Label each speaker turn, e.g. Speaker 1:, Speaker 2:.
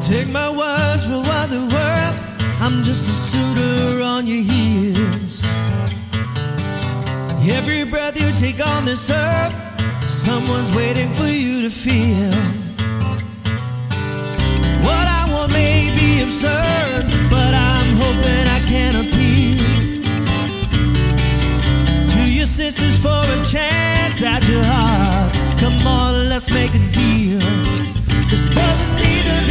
Speaker 1: Take my words for what they're worth. I'm just a suitor on your heels. Every breath you take on this earth, someone's waiting for you to feel. What I want may be absurd, but I'm hoping I can appeal to your sisters for a chance at your hearts. Come on, let's make a deal. This doesn't need a